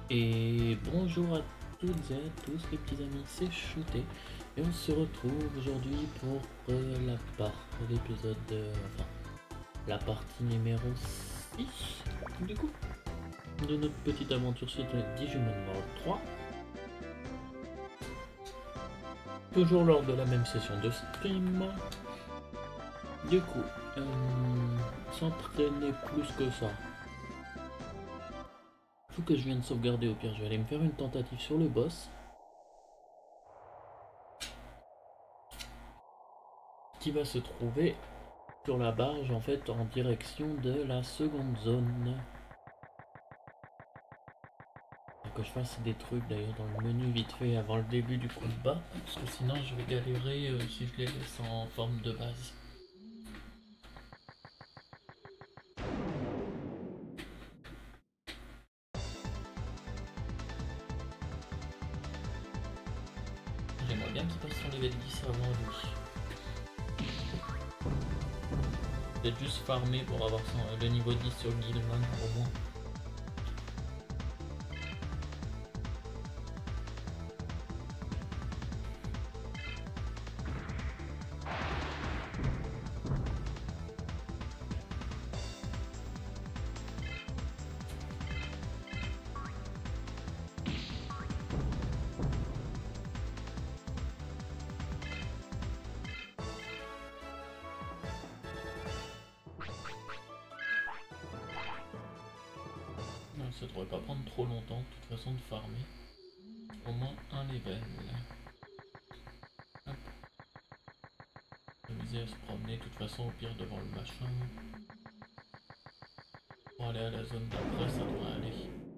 Et bonjour à toutes et à tous les petits amis, c'est Shooté et on se retrouve aujourd'hui pour l'épisode, enfin la partie numéro 6 du coup de notre petite aventure sur Digimon World 3. Toujours lors de la même session de stream. Du coup, sans traîner plus que ça, faut que je vienne sauvegarder, au pire je vais aller me faire une tentative sur le boss. Qui va se trouver sur la barge en fait en direction de la seconde zone. Faut que je fasse des trucs d'ailleurs dans le menu vite fait avant le début du combat, parce que sinon je vais galérer si je les laisse en forme de base. J'aimerais bien qu'il passe son level 10 avant lui. Peut-être juste farmer pour avoir le niveau 10 sur Guilman au moins. Ça devrait pas prendre trop longtemps de toute façon de farmer. Au moins un level. Hop. Amuser à se promener de toute façon au pire devant le machin. Pour aller à la zone d'après ça devrait aller.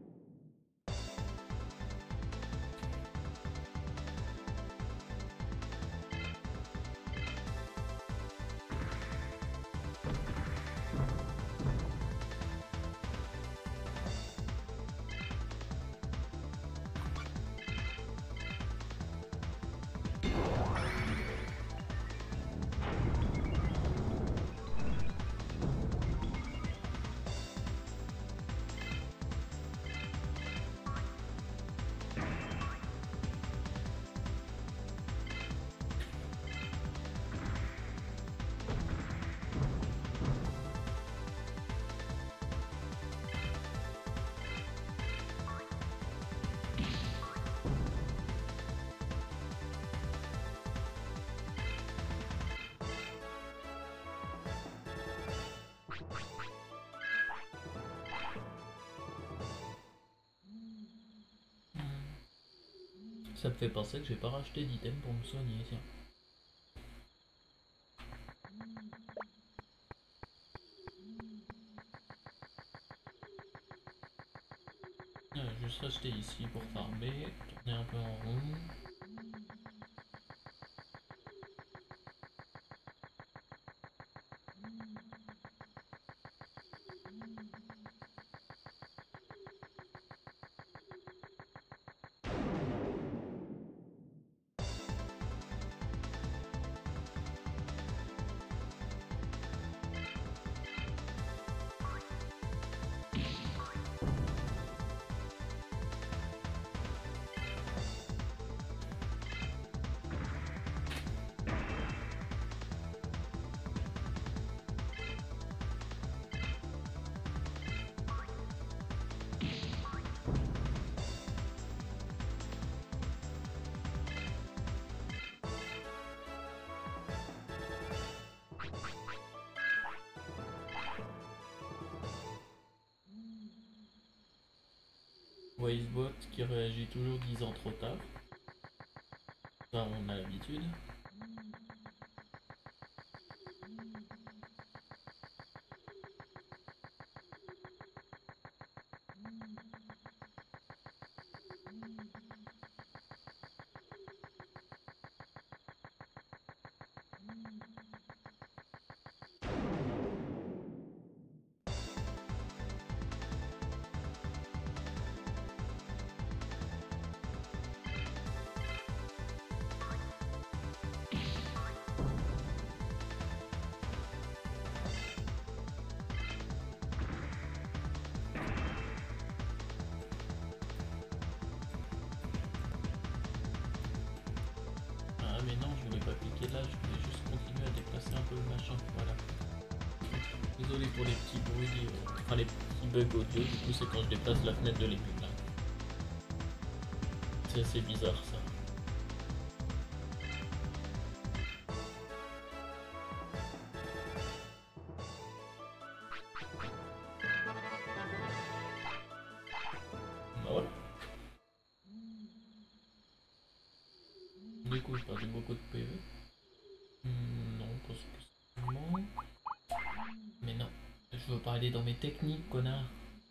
Ça me fait penser que j'ai pas racheté d'item pour me soigner, tiens. Juste rester ici pour farmer, tourner un peu en rond. Wisebot qui réagit toujours 10 ans trop tard. Ça, on a l'habitude. machin, voilà. Désolé pour les petits bruits, enfin les petits bugs audio, du coup c'est quand je déplace la fenêtre de l'épic là. C'est assez bizarre ça. Bah voilà. Du coup j'ai perdu beaucoup de PV. Non, pas spécialement. Mais non, je veux pas aller dans mes techniques, connard.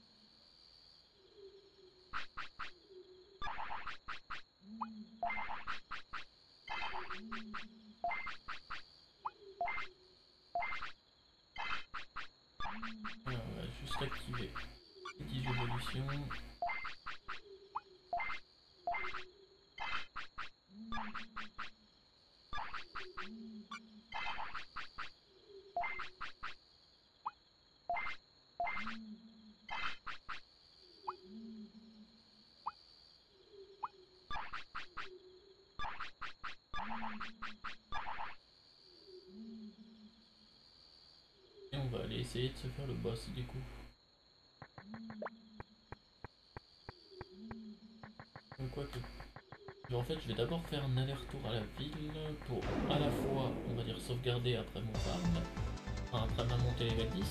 Alors, on va juste activer les 10 évolutions. Et on va aller essayer de se faire le boss du coup. Quoique. En fait, je vais d'abord faire un aller-retour à la ville pour à la fois, on va dire, sauvegarder après mon farm, enfin après ma montée level 10,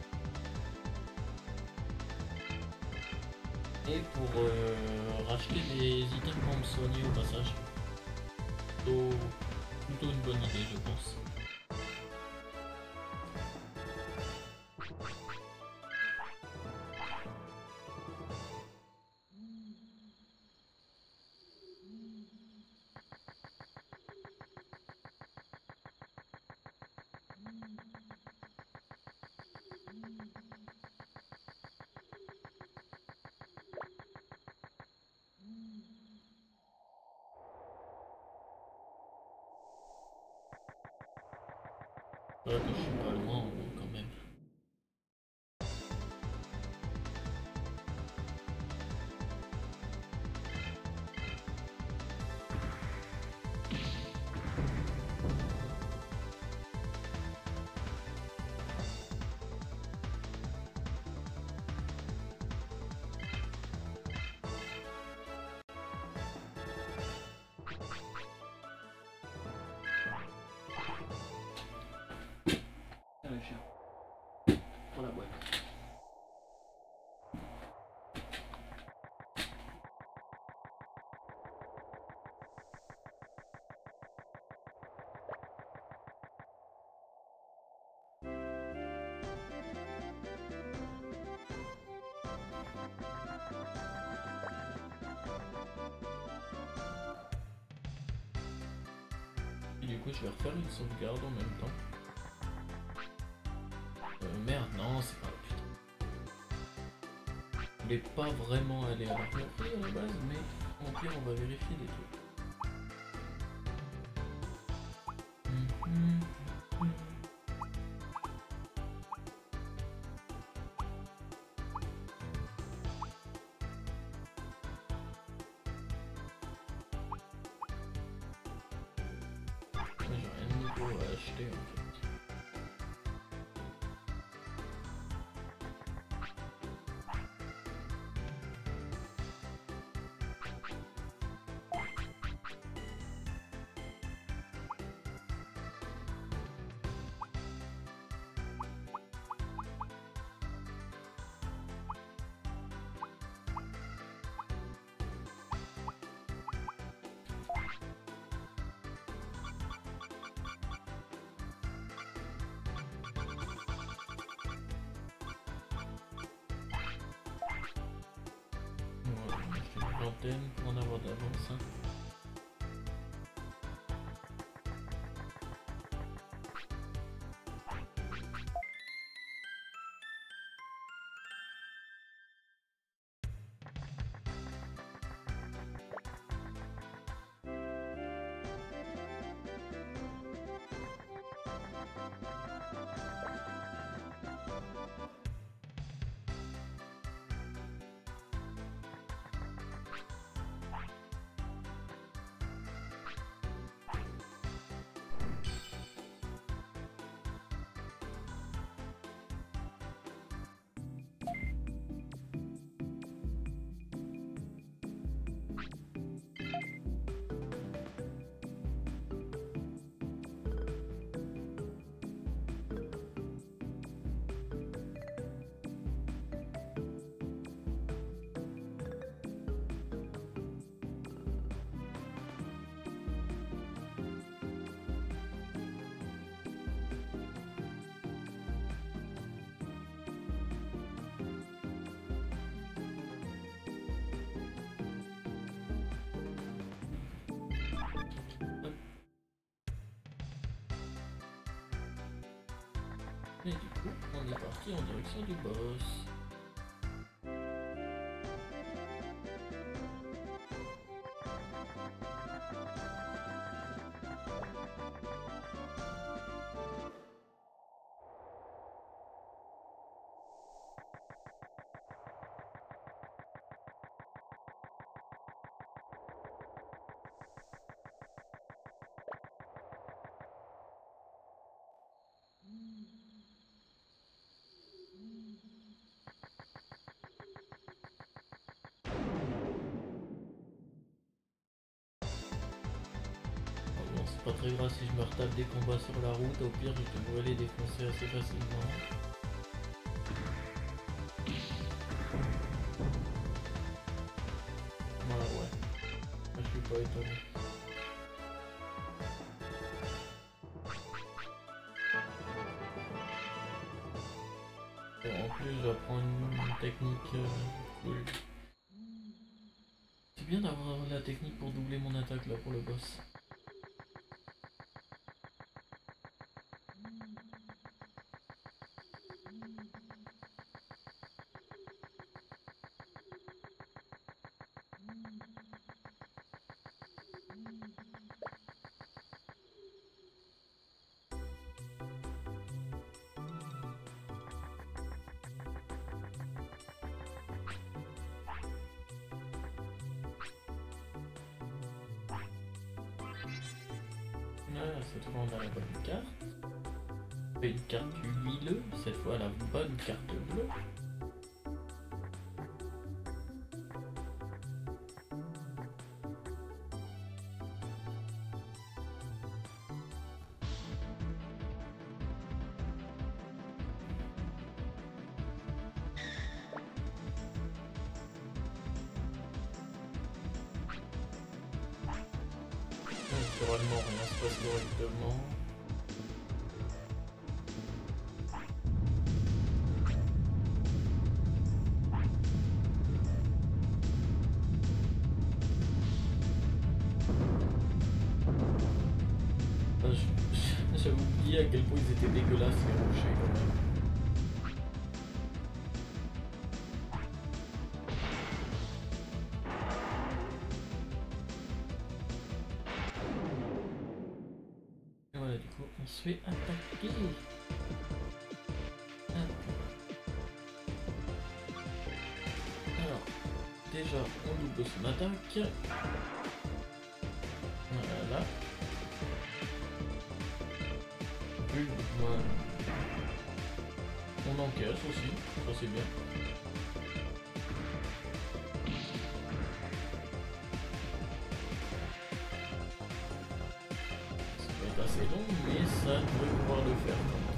et pour racheter des items pour me soigner au passage. Plutôt une bonne idée, je pense. Voilà que je suis pas loin quand même. Pour la boîte. Et du coup, je vais refaire une sauvegarde en même temps. Merde, non, c'est pas la putain. Je voulais pas vraiment aller à la plafond à la base, mais au pire, on va vérifier des trucs. J'ai rien de nouveau à acheter en fait. Voilà, j'ai acheté une vingtaine pour en avoir d'avance. Hein. Et du coup, on est parti en direction du boss. Bon, c'est pas très grave si je me retape des combats sur la route, au pire je devrais les défoncer assez facilement. Voilà, ouais. Je suis pas étonné. Bon, en plus j'apprends une technique cool. C'est bien d'avoir la technique pour doubler mon attaque là pour le boss. Ah, cette fois on a la bonne carte. Une carte huileuse, cette fois la bonne carte bleue. Naturellement rien se passe correctement. J'avais oublié à quel point ils étaient dégueulasses les rochers quand même. Et voilà, du coup on se fait attaquer. Alors, déjà on double son attaque. Voilà. On encaisse aussi, ça c'est bien. Ça va être assez long, mais ça devrait pouvoir le faire quand même.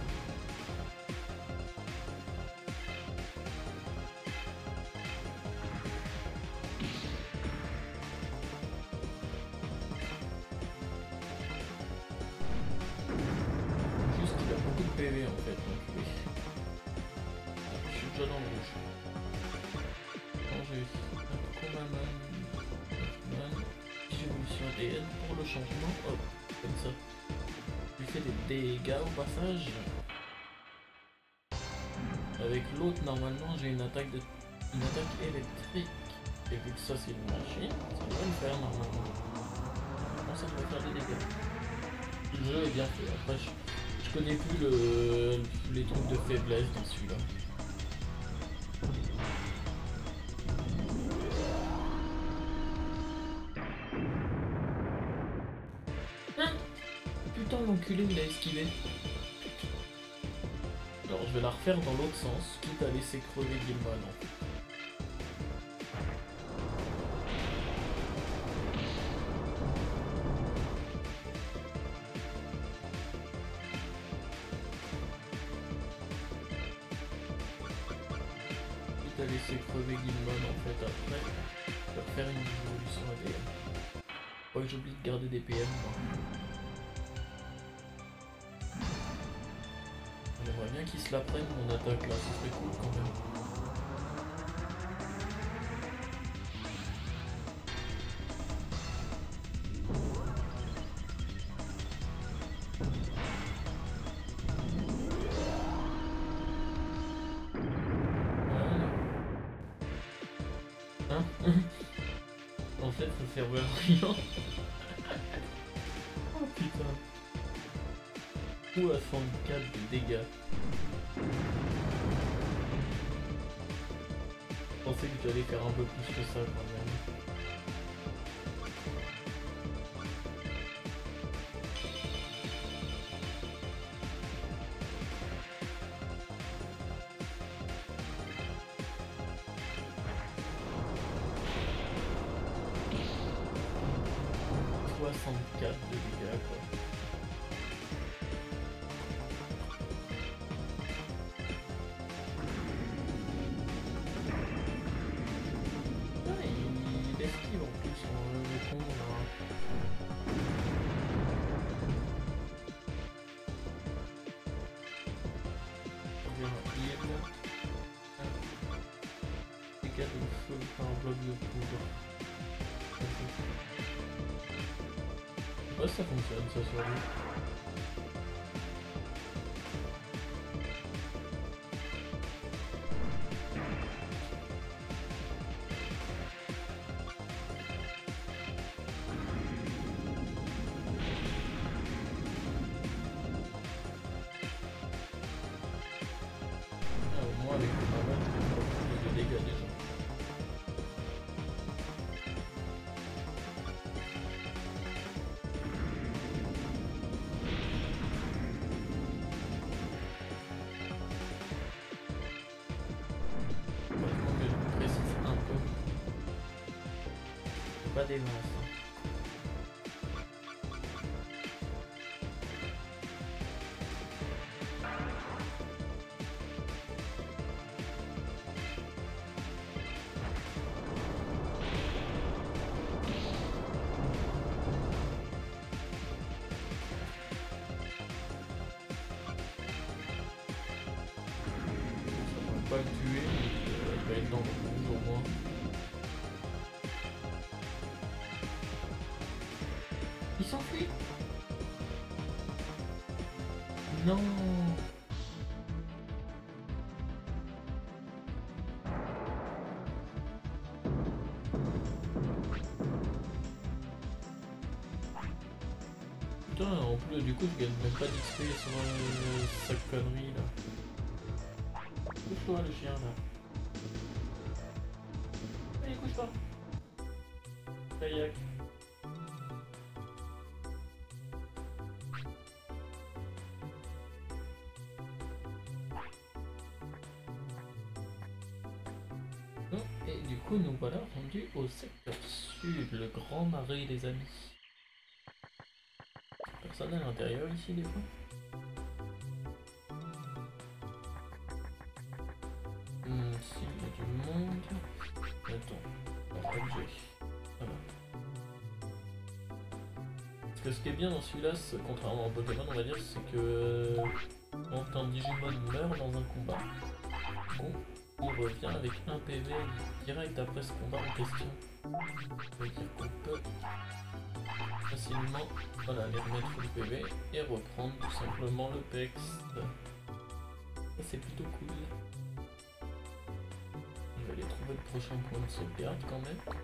Juste qu'il a beaucoup de PV en fait, donc oui. Je suis déjà dans le rouge. Quand j'ai évolution ADN pour le changement, hop, comme ça. Il fait des dégâts au passage. Avec l'autre, normalement, j'ai une attaque électrique. Et vu que ça c'est une machine, ça devrait le faire normalement. Bon, ça devrait faire des dégâts. Le jeu est bien fait. Après, je connais plus les trucs de faiblesse dans celui-là. Putain, l'enculé, il a esquivé. Alors, je vais la refaire dans l'autre sens, quitte à laisser crever Gilman. Quitte à laisser crever Gilman en fait après, je vais faire une évolution ADN. Faut que j'oublie de garder des PM moi. J'aimerais bien qu'ils se la prennent mon attaque là, ce serait cool quand même. Hein? En fait, ça servait à rien. Oh putain. 64 de dégâts. Je pensais que j'allais faire un peu plus que ça quand même. De dégâts quoi. Ah, il esquive en plus le con là. On vient un heal. Dégâts de feu par un bloc de poudre. Ouais, ça fonctionne ça sur lui. Ah, au moins avec le normal, je vais faire plus de dégâts déjà. Pas des masses. Pas le tuer, il va être dans le rouge au moins. Il s'enfuit. Non. Putain, en plus du coup je gagne même pas d'XP sur sa connerie là. Couche-toi le chien là. Allez couche-toi. Kayak. Et du coup nous voilà rendus au secteur sud, le grand marais les amis. Personne à l'intérieur ici des fois. Si, il y a du monde. Attends, objet. Voilà. Parce que ce qui est bien dans celui-là, contrairement au Pokémon, on va dire, c'est que quand un Digimon meurt dans un combat, bon, on revient avec un PV direct après ce combat en question. Ça veut dire qu'on peut facilement voilà, les remettre le PV et reprendre tout simplement le PEX. Et c'est plutôt cool. On va aller trouver le prochain point de sauvegarde quand même.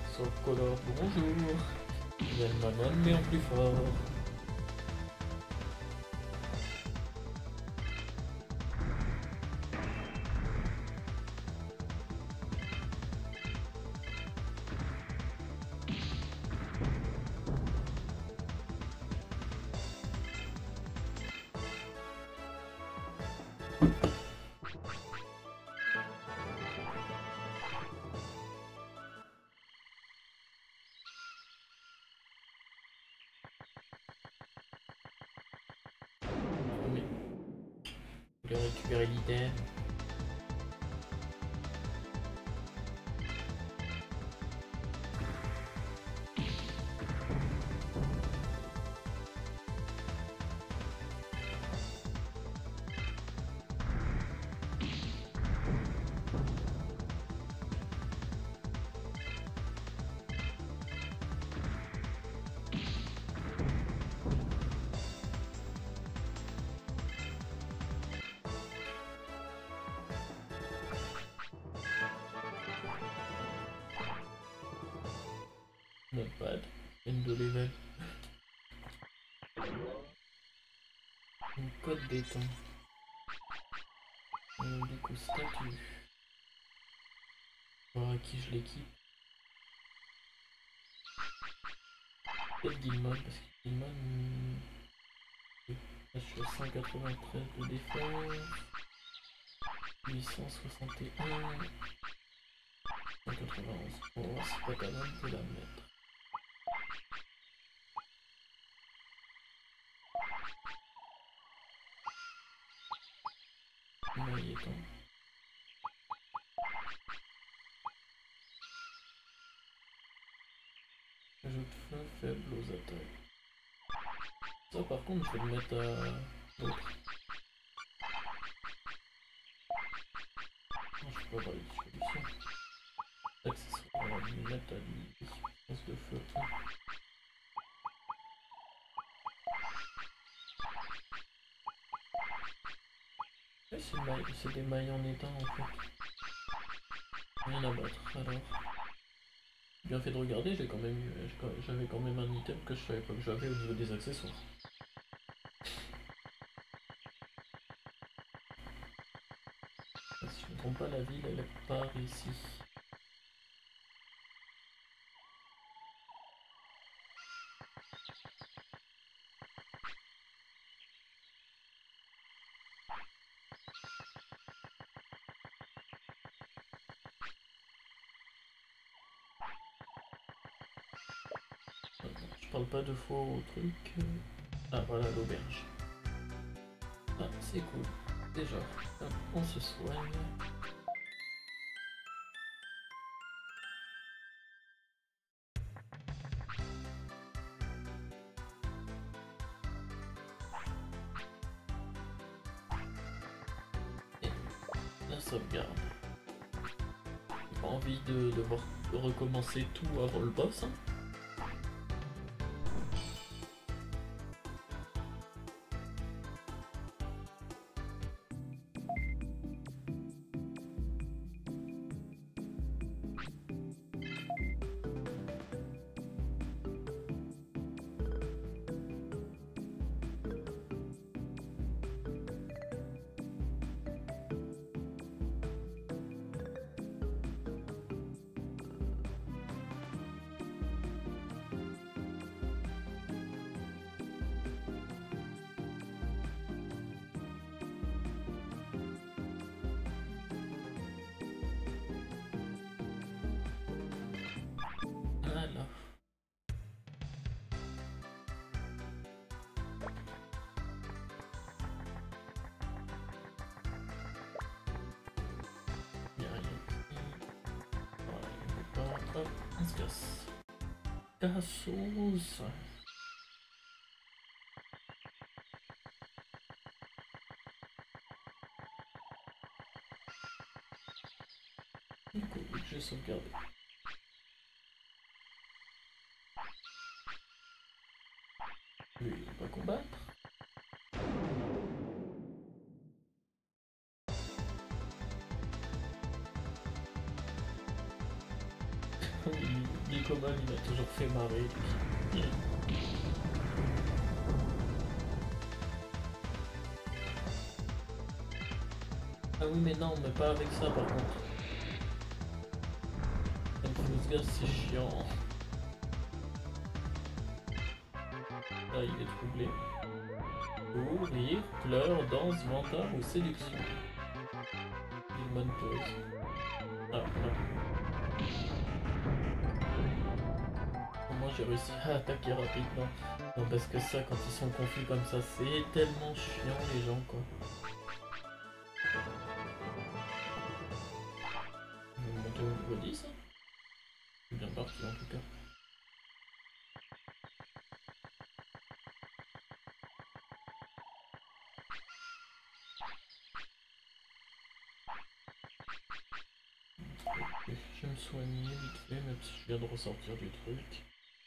Socolor, bonjour. Manon, mais en plus fort. Je vais récupérer l'item. Not bad. End level. Une code des temps. Du coup, statut. Voir à qui je l'équipe. Peut-être Guillemot, parce que Guillemot. Là, je suis à 193 de défense. 861. 191. On va voir si Patamon peut la mettre. Mailleton. Ajoute feu faible aux attaques. Ça par contre je vais le mettre à l'autre. Non, je peux pas avoir les solutions. Accessoires, on va le mettre à l'essence de feu. C'est des mailles en étain en fait. Rien à battre alors. Bien fait de regarder, j'avais quand même un item que je savais pas que j'avais au niveau des accessoires. Si je ne me trompe pas, la ville elle part ici. Je parle pas deux fois au truc. Ah voilà l'auberge. Ah c'est cool. Déjà, on se soigne. Et la sauvegarde. J'ai pas envie de devoir recommencer tout avant le boss. Hein. Hop, on se casse. Cassos. Du coup, j'ai sauvegardé. Lui, il va combattre. Nicomal, il a toujours fait marrer. Ah oui, mais non, mais pas avec ça par contre. Confuse c'est chiant. Là, il est troublé. Rire, pleurs, danse, vantard ou séduction. Une bonne pause. Ah, là. Moi j'ai réussi à attaquer rapidement. Non, parce que ça, quand ils sont confus comme ça, c'est tellement chiant les gens quoi. Je vais monter au niveau 10. C'est bien parti en tout cas. Je vais me soigner vite fait, même si je viens de ressortir du truc.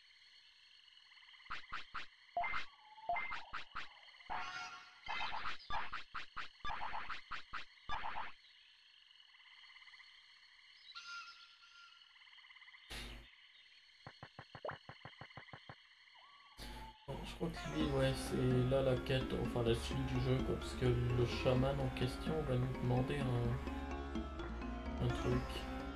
Bon, je crois que lui, ouais, c'est là la quête, enfin la suite du jeu, quoi, parce que le chaman en question va nous demander un truc.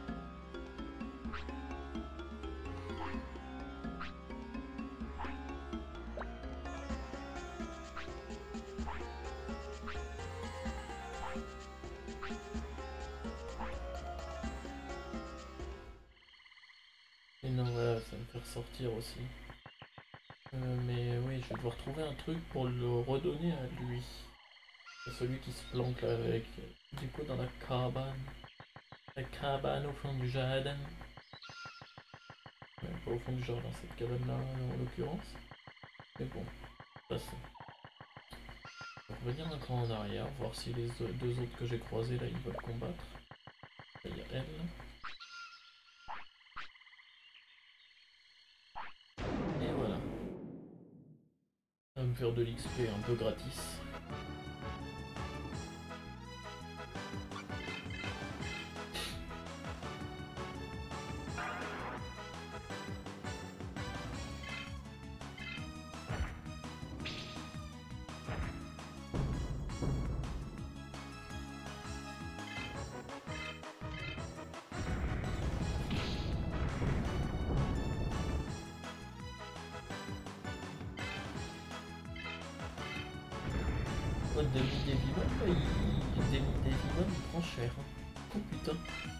Et non, voilà, ça va me faire sortir aussi. Mais oui, je vais devoir trouver un truc pour le redonner à lui. C'est celui qui se planque là avec, du coup, dans la cabane. La cabane au fond du jardin. Ouais, pas au fond du jardin, cette cabane-là en l'occurrence. Mais bon, passons. On va revenir un cran en arrière, voir si les deux autres que j'ai croisés là, ils veulent combattre. Là, il y a elle. Et voilà. Ça va me faire de l'XP un peu gratis. Demi des vivants, il prend cher. Oh putain.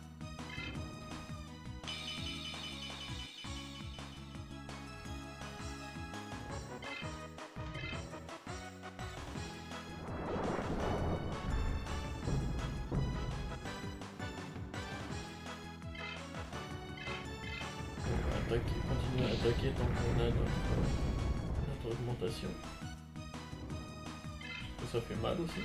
On va attaquer, continuer à attaquer tant qu'on a notre augmentation. Ça fait mal aussi.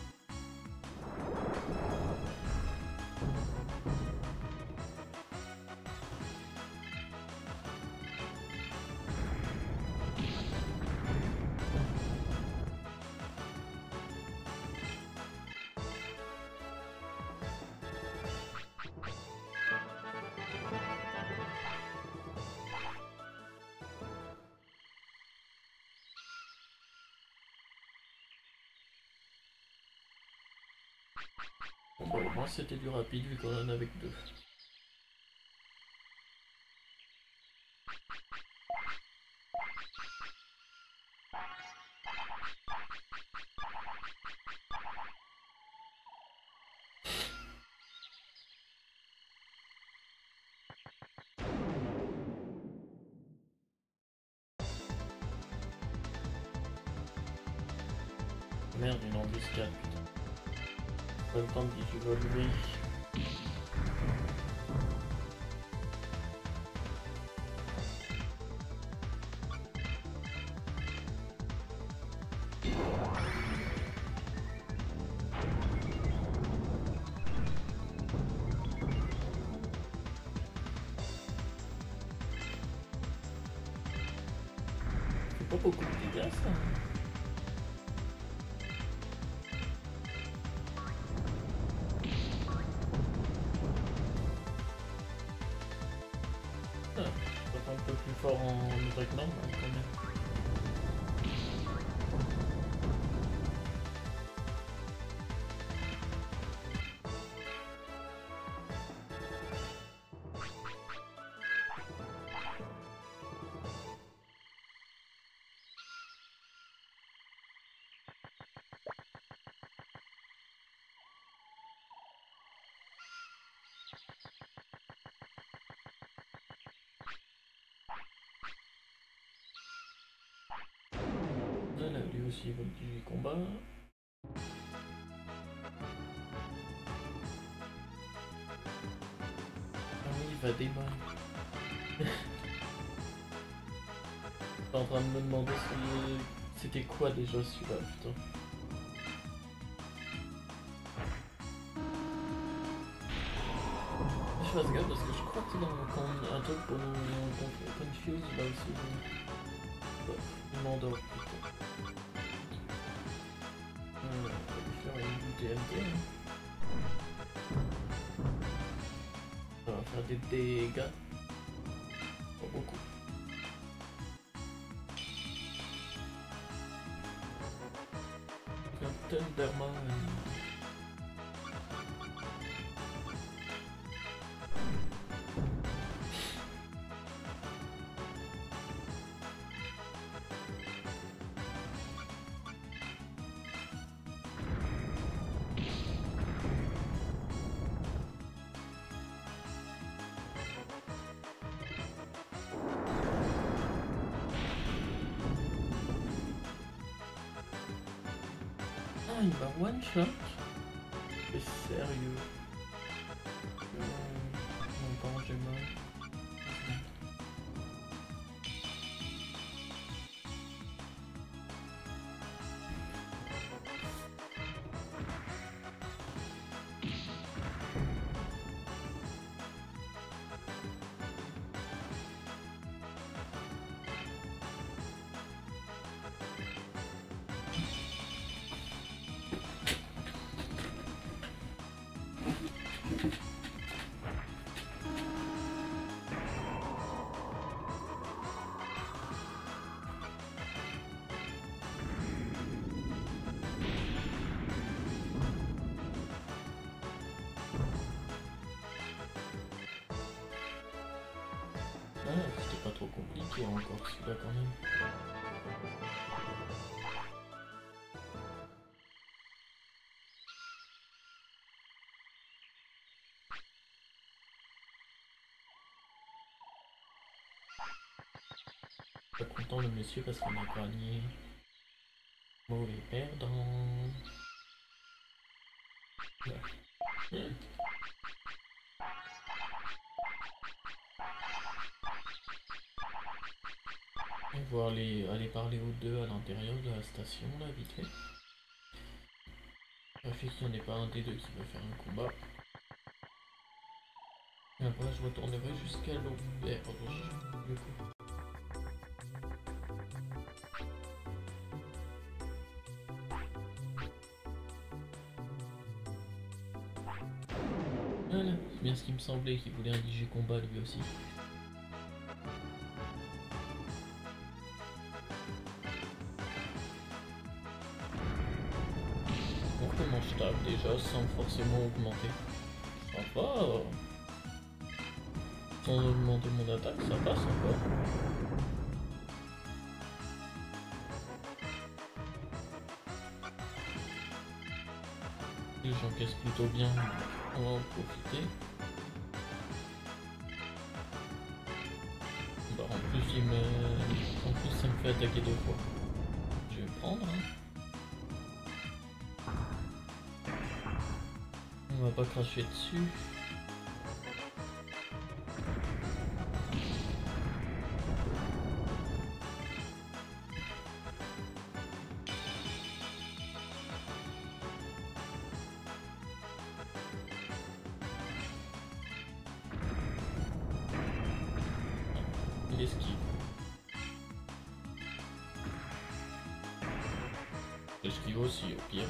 Bon, bah, au moins c'était du rapide vu qu'on en avait que deux. Merde, une embuscade, putain. Pas le temps d'y évoluer. C'est pas beaucoup de dégâts ça. Ah. un peu plus fort en attaque normale quand même. Voilà, lui aussi il veut du combat. Ah oui, il va démarrer. T'es en train de me demander si c'était quoi déjà celui-là, putain. Je fasse gaffe parce que je crois que dans un truc pour nous confuse là aussi. Il m'endort plutôt. On va lui faire une TNT. Ça va faire des dégâts. Pas beaucoup. Un Thunderman. Ah, il va one shot. C'est sérieux. Mon temps, j'ai mal. Ah, c'était pas trop compliqué encore celui-là quand même. Pas content le monsieur parce qu'on a gagné. Mauvais perdant. Ouais. On va aller parler aux deux à l'intérieur de la station là vite fait. Vérifier qu'il n'y en ait pas un des deux qui veut faire un combat. Et après je retournerai jusqu'à l'auberge du coup. Voilà, c'est bien ce qui me semblait qu'il voulait un DJ combat lui aussi. Bon, comment je tape déjà sans forcément augmenter. Ça va. Sans augmenter mon attaque, ça passe encore. Et j'encaisse plutôt bien, on va en profiter. Bah, en plus ça me fait attaquer deux fois. Je vais prendre. Hein. On va pas cracher dessus. Il esquive. J'esquive aussi au pire.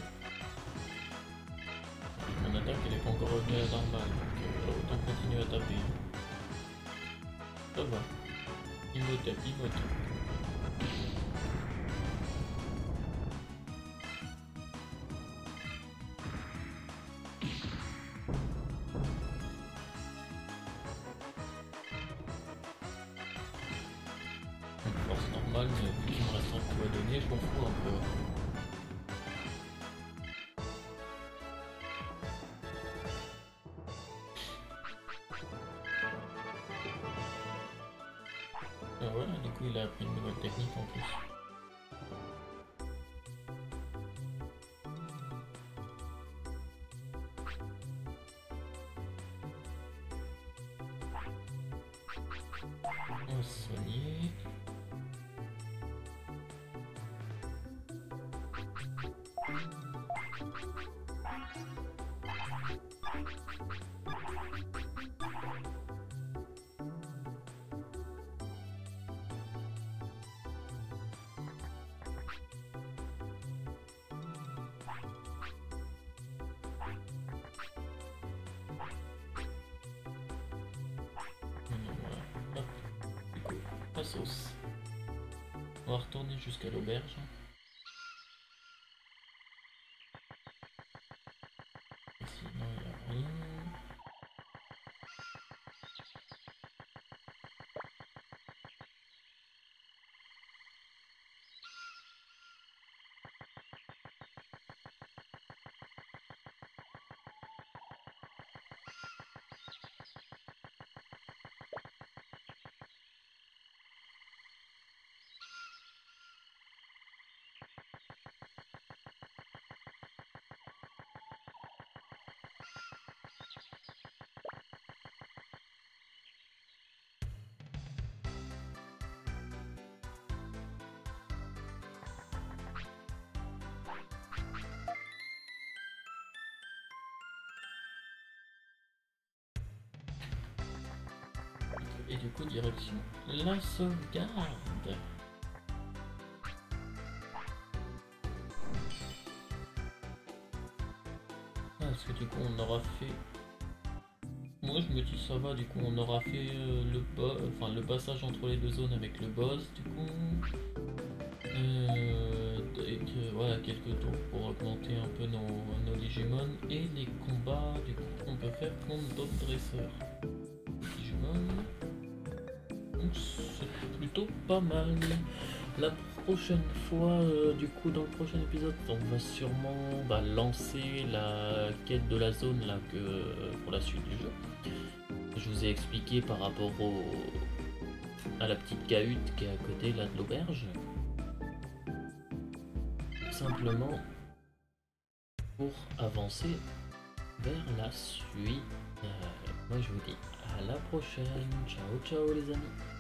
Mon attaque elle est pas encore revenue à la normale, donc autant continuer à taper. Ça va. Imhotep. Force normale, mais vu qu'il me reste un coup à donner, je m'en fous un peu. Ah voilà, du coup il a appris une nouvelle technique en plus. On va se soigner. Voilà. Hop. Du coup, la sauce. On va retourner jusqu'à l'auberge. Sinon il n'y a rien. Et du coup, direction la sauvegarde. Parce que du coup, on aura fait. Moi, je me dis ça va. Du coup, on aura fait le passage entre les deux zones avec le boss. Du coup, voilà, quelques tours pour augmenter un peu nos Digimon et les combats. Du coup, on peut faire contre d'autres dresseurs. Donc c'est plutôt pas mal. La prochaine fois, du coup dans le prochain épisode, on va sûrement lancer la quête de la zone là pour la suite du jeu. Je vous ai expliqué par rapport à la petite cahute qui est à côté là de l'auberge. Simplement pour avancer vers la suite. Moi je vous dis à la prochaine. Ciao ciao les amis.